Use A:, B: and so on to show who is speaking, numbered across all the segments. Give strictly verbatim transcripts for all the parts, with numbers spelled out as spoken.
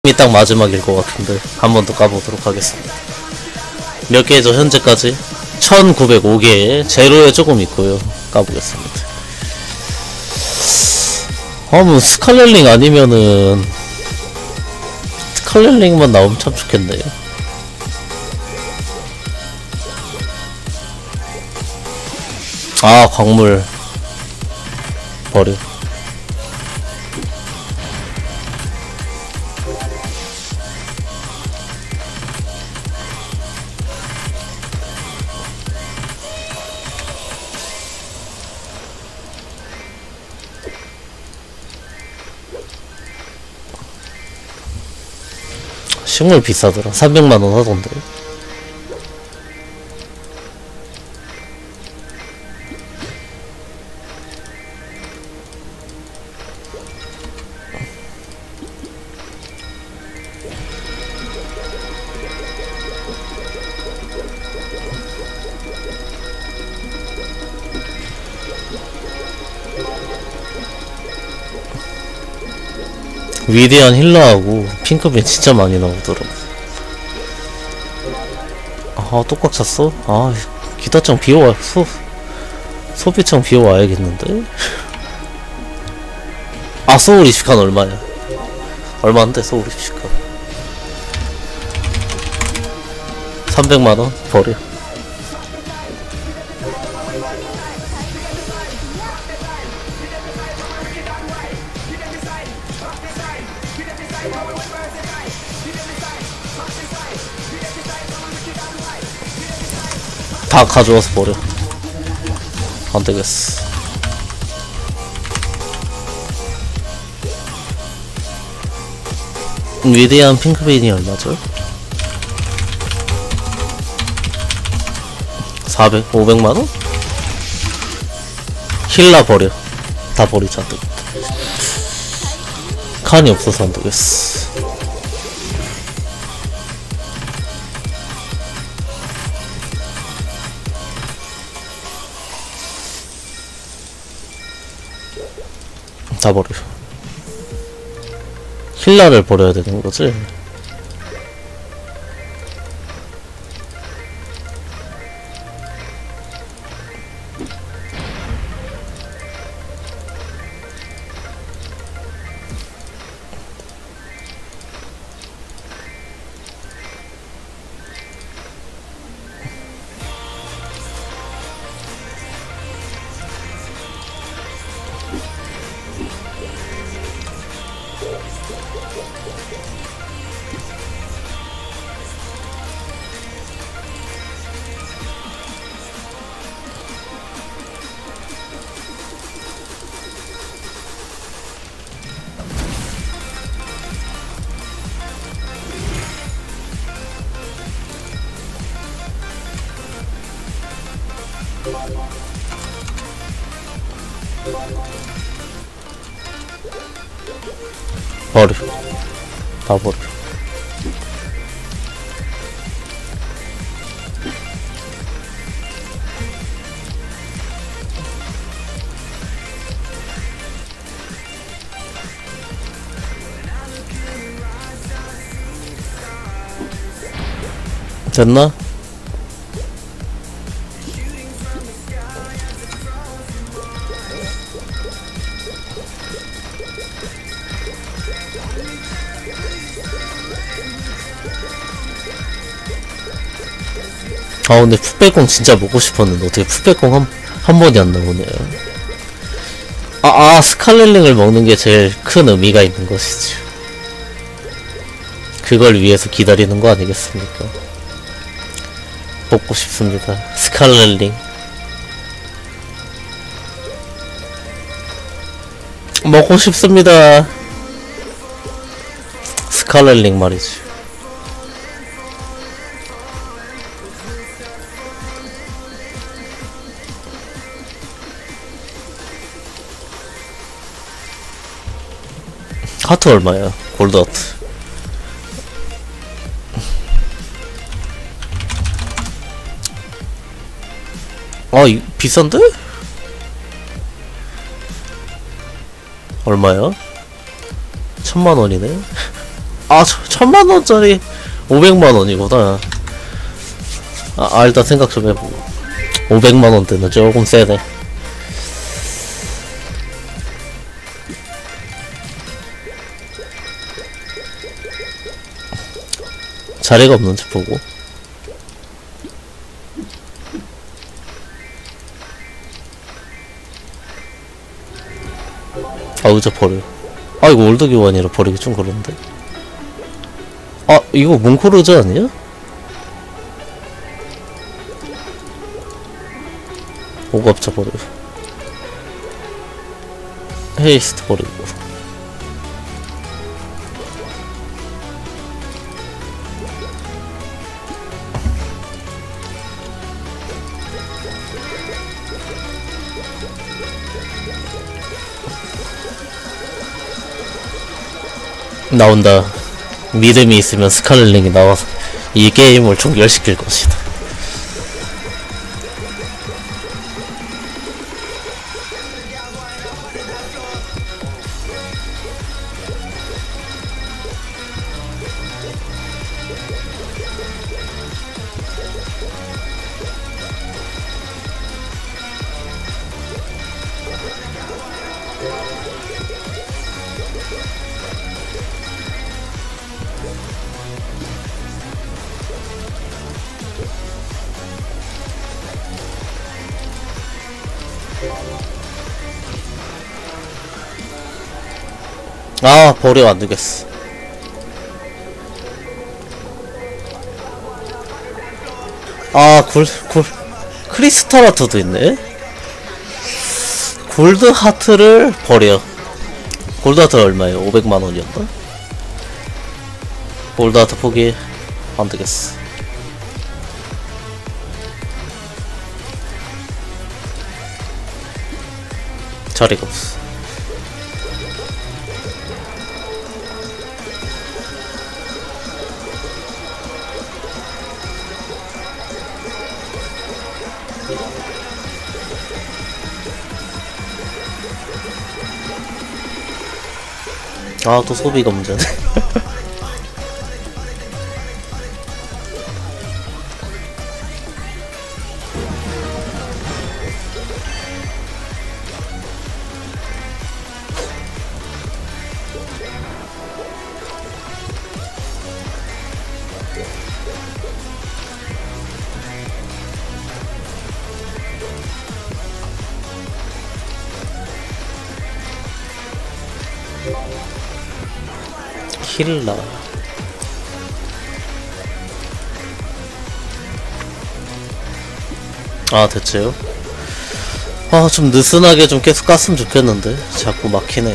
A: 이 딱 마지막일 것 같은데 한 번 더 까보도록 하겠습니다. 몇 개죠 현재까지? 천구백오 개, 제로에 조금 있고요. 까보겠습니다. 아 뭐 스칼렛링 아니면은 스칼렛링만 나오면 참 좋겠네요. 아 광물 버려. 식물 비싸더라. 삼백만 원 하던데. 위대한 힐러하고 핑크빈 진짜 많이 나오더라고. 아, 또 꽉 찼어? 아, 기타청 비워와, 소, 소비청 비워와야겠는데? 아, 소울 이십 칸 얼마야? 얼마인데, 소울 이십 칸? 삼백만 원? 버려. 다 가져와서 버려. 안되겠어. 위대한 핑크빈이 얼마죠? 사백, 오백만 원? 힐라 버려. 다 버리자. 안되겠다. 칸이 없어서 안되겠어. 다 버려. 힐라를 버려야 되는 거지? 버려. 다 버려. 됐나? 아 근데 풋백공 진짜 먹고 싶었는데 어떻게 풋백공 한, 한 번이 안 나오네요. 아, 아 스칼렛링을 먹는 게 제일 큰 의미가 있는 것이죠. 그걸 위해서 기다리는 거 아니겠습니까? 먹고 싶습니다. 스칼렛링 먹고 싶습니다. 스칼렛링 말이지. 하트 얼마야? 골드 하트. 아, 이, 비싼데? 얼마야? 천만 원이네? 아, 저, 천만원짜리 오백만원이구나. 아, 아, 일단 생각 좀 해보고. 오백만원대는 조금 세네. 자리가 없는지 보고. 아, 의자 버려. 아, 이거 올드 교환이라 버리기 좀 그런데. 아, 이거 몽코르즈 아니야? 오갑자 버리고. 헤이스트 버리고. 나온다. 믿음이 있으면 스칼렛링이 나와서 이 게임을 종결시킬 것이다. 아, 버려 안 되겠어. 아, 굴, 굴, 크리스탈하트도 있네? 골드 하트를 버려. 골드 하트 얼마예요? 오백만원이었나? 골드 하트 포기. 안 되겠어. 자리가 없어. 아, 또 소비가 문제네. 힐라. 아, 됐지요? 아, 좀 느슨하게 좀 계속 깠으면 좋겠는데 자꾸 막히네.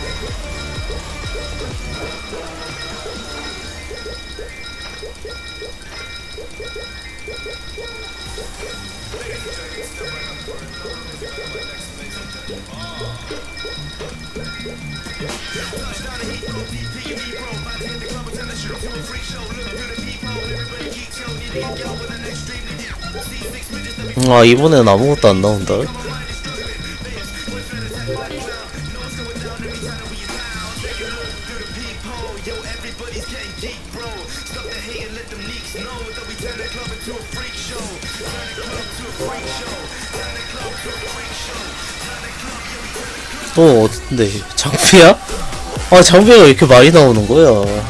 A: 아, 이번엔 아무것도 안 나온다. 또 어딘데? 장비야? 아, 장비가 왜 이렇게 많이 나오는 거야?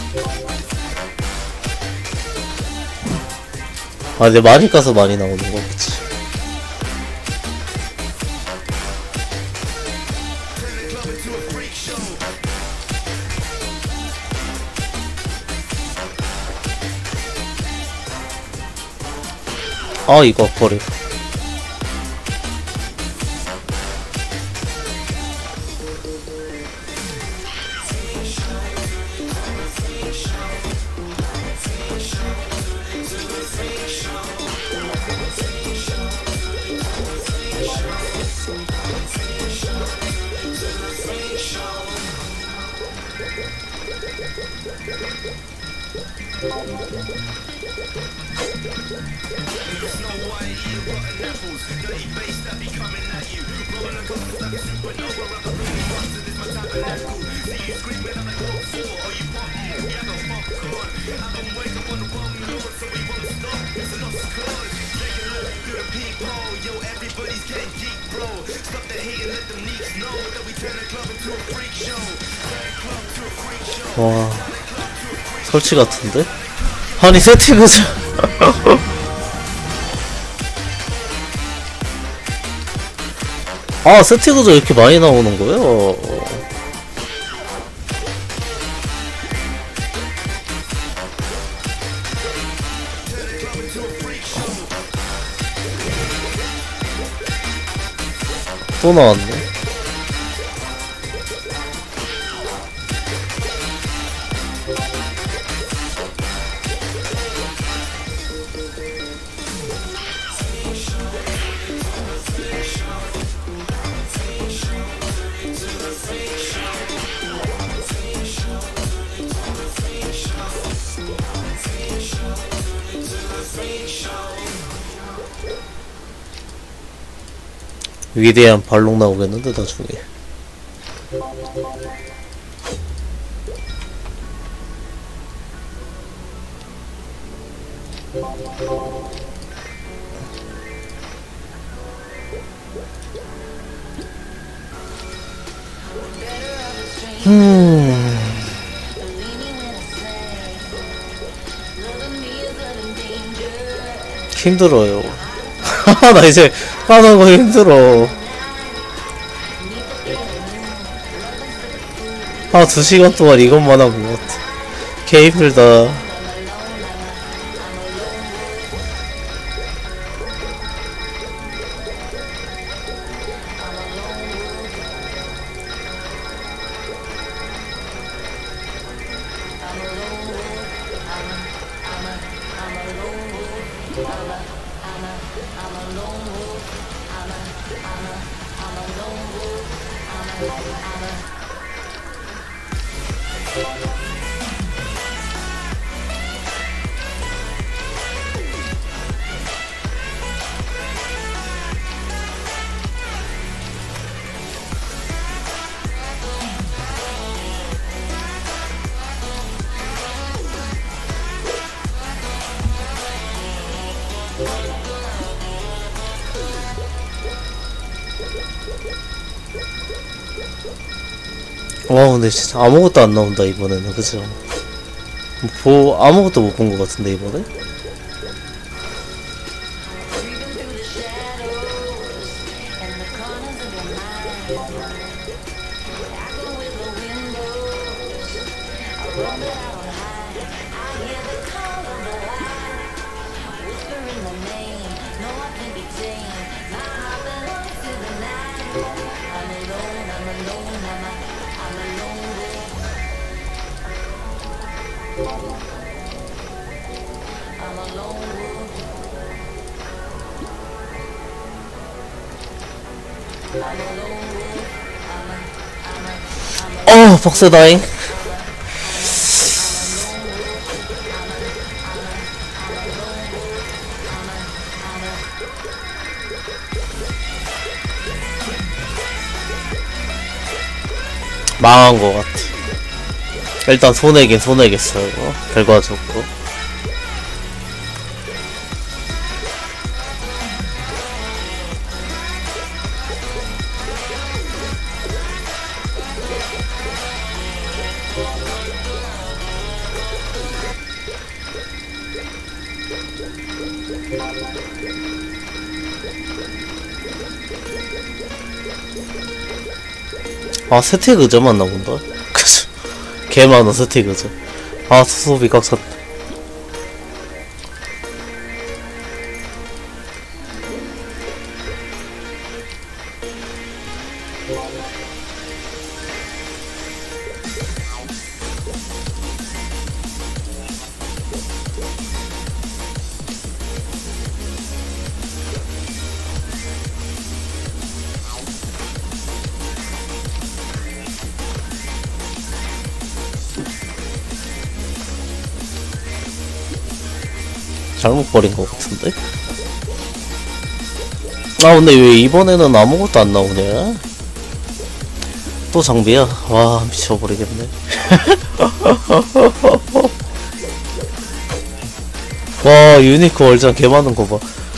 A: 아, 근데 많이 까서 많이 나오는 거겠지. 아, 이거 버려. 와, 설치 같은데? 아니 세팅하자. 아, 세팅구조 이렇게 많이 나오는 거예요? 또 나왔네. 위대한 발록 나오겠는데 나중에. 음... 힘들어요. 나 이제 하는 거 힘들어. 아, 두 시간 동안 이것만 하고 것 같아. 개 힘들다. 와, 근데 진짜 아무것도 안 나온다 이번에는. 그죠? 뭐 아무것도 못 본 것 같은데 이번에? 어, 벅세다잉. 망한 것 같아. 일단 손해긴 손해겠어요. 이거. 결과적으로. 아, 스택 의자만 나온다. 그죠? 개 많아, 스택 의자. 아, 수소비 꽉 찼다. 잘못 버린 것 같은데? 아 근데 왜 이번에는 아무것도 안 나오냐? 또 장비야? 와 미쳐버리겠네. 와 유니크 월장 개 많은 거 봐.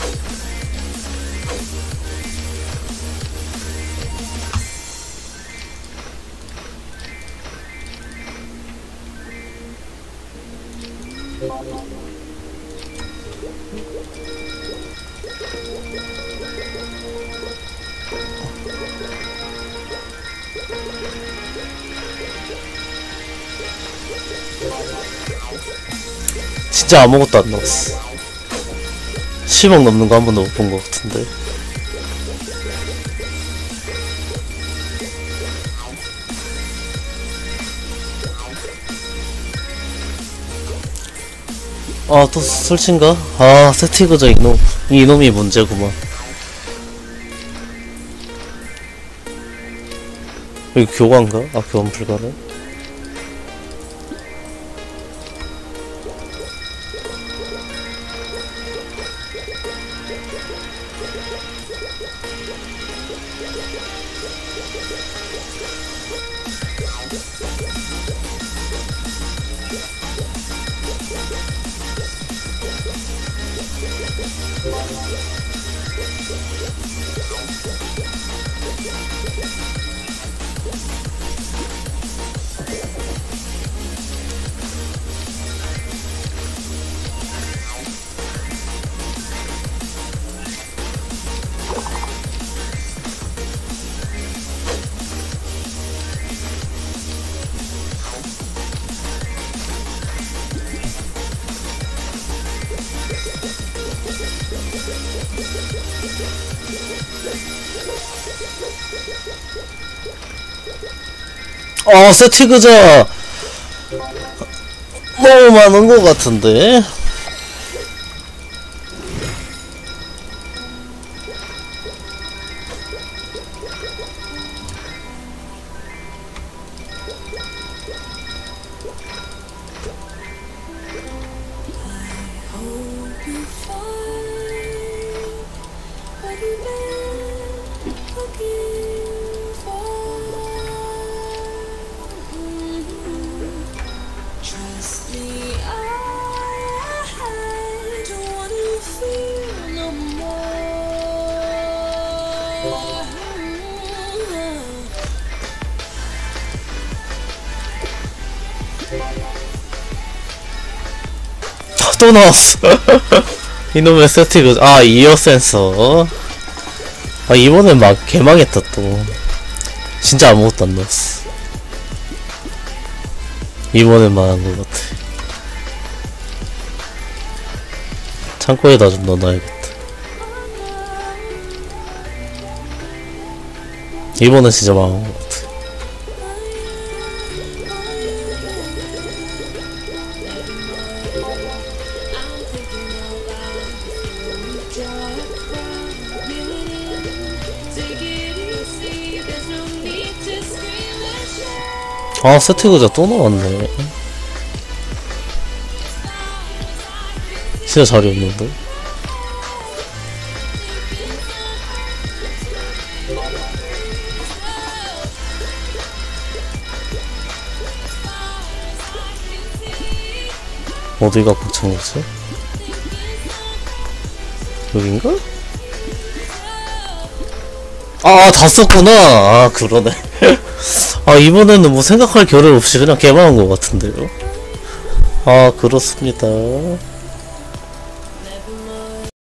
A: 진짜 아무것도 안 나왔어. 십억 넘는 거 한 번도 못 본 것 같은데. 아, 또 설치인가? 아, 세티그저 이놈, 이놈이 문제구만. 여기 교관가? 아, 교환 불가네. 어, 세티그저 너무 많은 것 같은데? 또 나왔어. 이놈의 세티그. 아, 이어 센서. 아, 이번엔 막 개망했다 또. 진짜 아무것도 안 나왔어. 이번엔 망한 것 같아. 창고에다 좀 넣어놔야겠다. 이번엔 진짜 망한 것 같아. 아, 세티그자 또 나왔네. 진짜 자리 없는데? 어디가 고창이었어? 여긴가? 아, 다 썼구나. 아, 그러네. 아, 이번에는 뭐 생각할 겨를 없이 그냥 개망한 것 같은데요. 아, 그렇습니다.